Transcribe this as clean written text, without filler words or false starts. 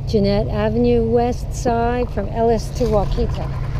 Jeanette Avenue West Side from Ellis to Waukita.